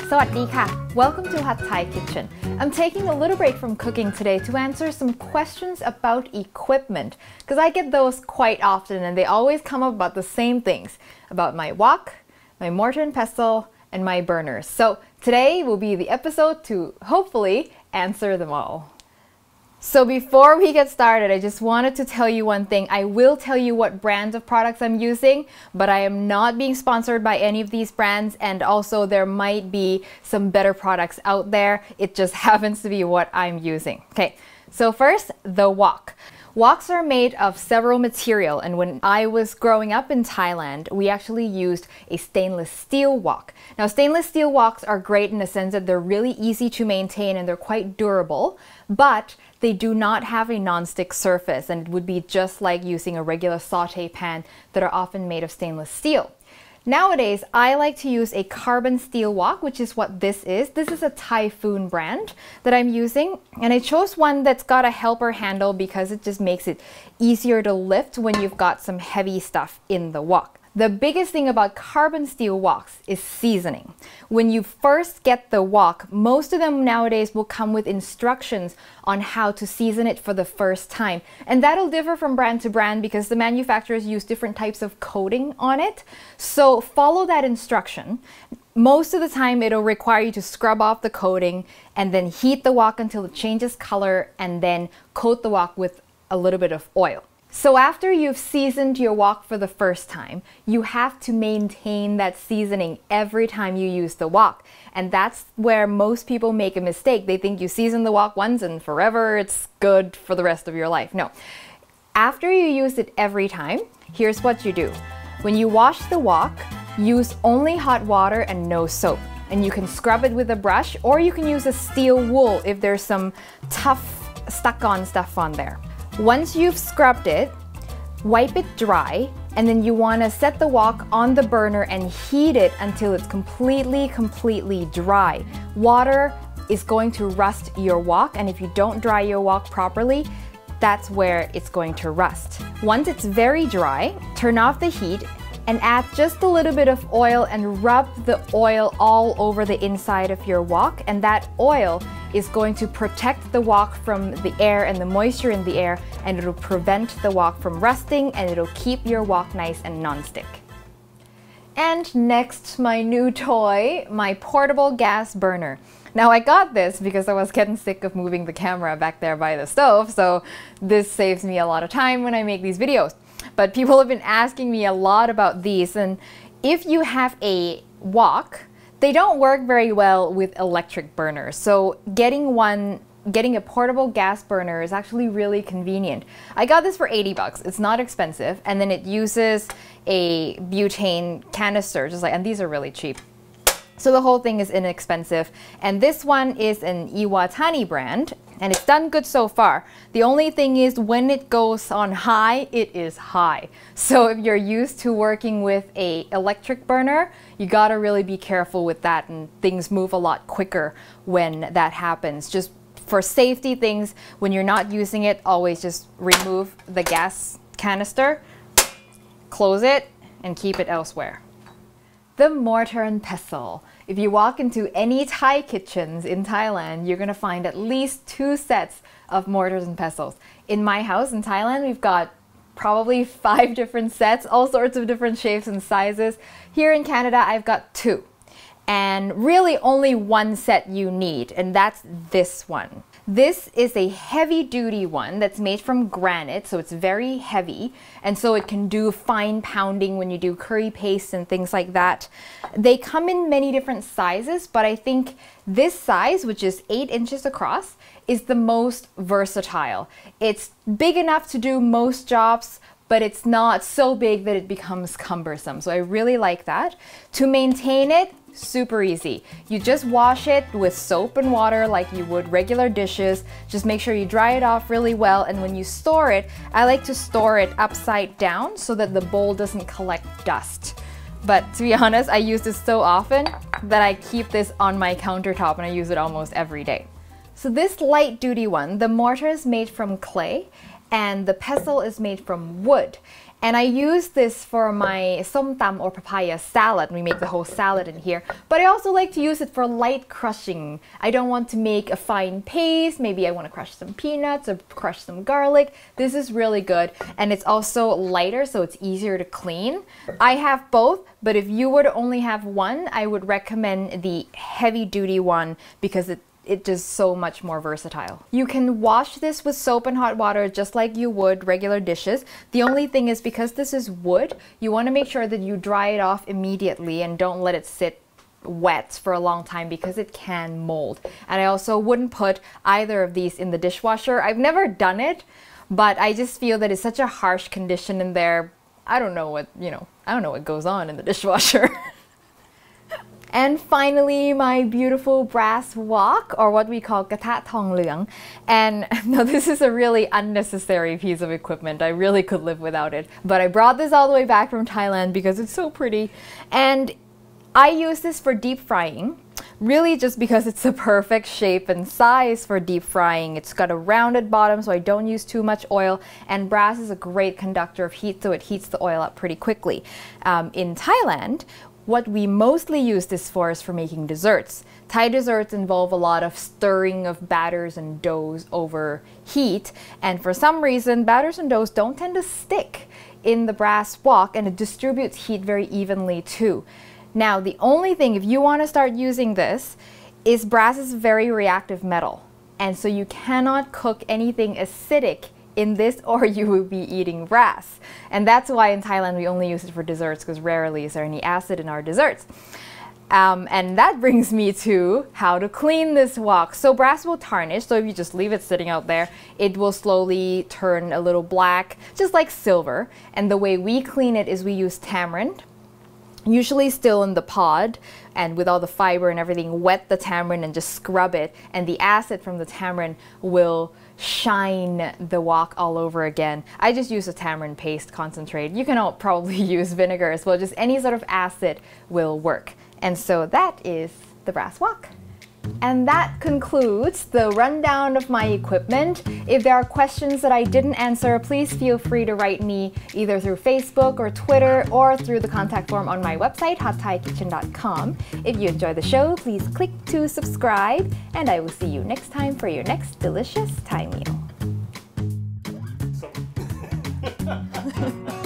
Sawadika! Welcome to Hot Thai Kitchen. I'm taking a little break from cooking today to answer some questions about equipment because I get those quite often and they always come up about the same things, about my wok, my mortar and pestle, and my burners. So today will be the episode to hopefully answer them all. So before we get started, I just wanted to tell you one thing. I will tell you what brands of products I'm using, but I am not being sponsored by any of these brands, and also there might be some better products out there. It just happens to be what I'm using. Okay, so first, the wok. Woks are made of several material, and when I was growing up in Thailand, we actually used a stainless steel wok. Now, stainless steel woks are great in the sense that they're really easy to maintain and they're quite durable, but they do not have a non-stick surface, and it would be just like using a regular saute pan that are often made of stainless steel. Nowadays, I like to use a carbon steel wok, which is what this is. This is a Typhoon brand that I'm using, and I chose one that's got a helper handle because it just makes it easier to lift when you've got some heavy stuff in the wok. The biggest thing about carbon steel woks is seasoning. When you first get the wok, most of them nowadays will come with instructions on how to season it for the first time. And that'll differ from brand to brand because the manufacturers use different types of coating on it. So follow that instruction. Most of the time it'll require you to scrub off the coating and then heat the wok until it changes color and then coat the wok with a little bit of oil. So after you've seasoned your wok for the first time, you have to maintain that seasoning every time you use the wok. And that's where most people make a mistake. They think you season the wok once and forever it's good for the rest of your life. No. After you use it every time, here's what you do. When you wash the wok, use only hot water and no soap. And you can scrub it with a brush, or you can use a steel wool if there's some tough stuck-on stuff on there. Once you've scrubbed it, wipe it dry, and then you want to set the wok on the burner and heat it until it's completely dry. Water is going to rust your wok, and if you don't dry your wok properly, that's where it's going to rust. Once it's very dry, turn off the heat and add just a little bit of oil and rub the oil all over the inside of your wok, and that oil is going to protect the wok from the air and the moisture in the air, and it'll prevent the wok from rusting, and it'll keep your wok nice and non-stick. And next, my new toy, my portable gas burner. Now I got this because I was getting sick of moving the camera back there by the stove, so this saves me a lot of time when I make these videos. But people have been asking me a lot about these, and if you have a wok, they don't work very well with electric burners. So getting a portable gas burner is actually really convenient. I got this for 80 bucks. It's not expensive, and then it uses a butane canister, just like, and these are really cheap. So the whole thing is inexpensive, and this one is an Iwatani brand, and it's done good so far. The only thing is when it goes on high, it is high. So if you're used to working with an electric burner, you gotta really be careful with that, and things move a lot quicker when that happens. Just for safety things, when you're not using it, always just remove the gas canister, close it, and keep it elsewhere. The mortar and pestle. If you walk into any Thai kitchens in Thailand, you're gonna find at least 2 sets of mortars and pestles. In my house in Thailand, we've got probably 5 different sets, all sorts of different shapes and sizes. Here in Canada, I've got 2. And really only 1 set you need, and that's this one. This is a heavy-duty one that's made from granite, so it's very heavy, and so it can do fine pounding when you do curry paste and things like that. They come in many different sizes, but I think this size, which is 8 inches across, is the most versatile. It's big enough to do most jobs, but it's not so big that it becomes cumbersome. So I really like that. To maintain it, super easy. You just wash it with soap and water like you would regular dishes. Just make sure you dry it off really well, and when you store it, I like to store it upside down so that the bowl doesn't collect dust. But to be honest, I use this so often that I keep this on my countertop and I use it almost every day. So this light duty one, the mortar is made from clay and the pestle is made from wood. And I use this for my som tam or papaya salad. We make the whole salad in here. But I also like to use it for light crushing. I don't want to make a fine paste. Maybe I want to crush some peanuts or crush some garlic. This is really good. And it's also lighter, so it's easier to clean. I have both, but if you were to only have one, I would recommend the heavy duty one because it's just so much more versatile. You can wash this with soap and hot water just like you would regular dishes. The only thing is, because this is wood, you want to make sure that you dry it off immediately and don't let it sit wet for a long time because it can mold. And I also wouldn't put either of these in the dishwasher. I've never done it, but I just feel that it's such a harsh condition in there. I don't know what, I don't know what goes on in the dishwasher. And finally, my beautiful brass wok, or what we call gata thong leung. And no, this is a really unnecessary piece of equipment. I really could live without it. But I brought this all the way back from Thailand because it's so pretty. And I use this for deep frying, really just because it's the perfect shape and size for deep frying. It's got a rounded bottom, so I don't use too much oil. And brass is a great conductor of heat, so it heats the oil up pretty quickly. In Thailand, what we mostly use this for is for making desserts. Thai desserts involve a lot of stirring of batters and doughs over heat, and for some reason batters and doughs don't tend to stick in the brass wok, and it distributes heat very evenly too. Now the only thing, if you want to start using this, is brass is a very reactive metal, and so you cannot cook anything acidic in this or you will be eating brass. And that's why in Thailand we only use it for desserts, because rarely is there any acid in our desserts. And that brings me to how to clean this wok. So brass will tarnish, so if you just leave it sitting out there, it will slowly turn a little black, just like silver. And the way we clean it is we use tamarind, usually still in the pod, and with all the fiber and everything, wet the tamarind and just scrub it, and the acid from the tamarind will shine the wok all over again. I just use a tamarind paste concentrate. You can probably use vinegar as well. Just any sort of acid will work. And so that is the brass wok. And that concludes the rundown of my equipment. If there are questions that I didn't answer, please feel free to write me either through Facebook or Twitter or through the contact form on my website, hotthaikitchen.com. If you enjoy the show, please click to subscribe, and I will see you next time for your next delicious Thai meal.